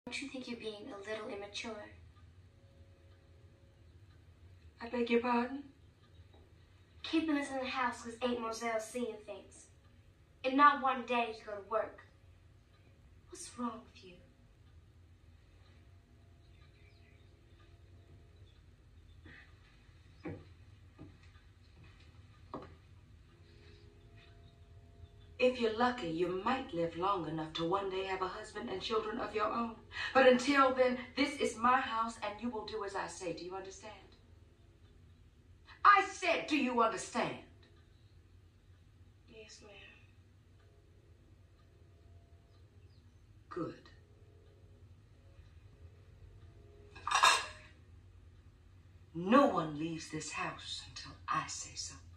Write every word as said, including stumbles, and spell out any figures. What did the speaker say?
Don't you think you're being a little immature? I beg your pardon? Keeping us in the house because Aunt Moselle's seeing things. And not one day to go to work. What's wrong with you? If you're lucky, you might live long enough to one day have a husband and children of your own. But until then, this is my house and you will do as I say. Do you understand? I said, do you understand? Yes, ma'am. Good. No one leaves this house until I say so.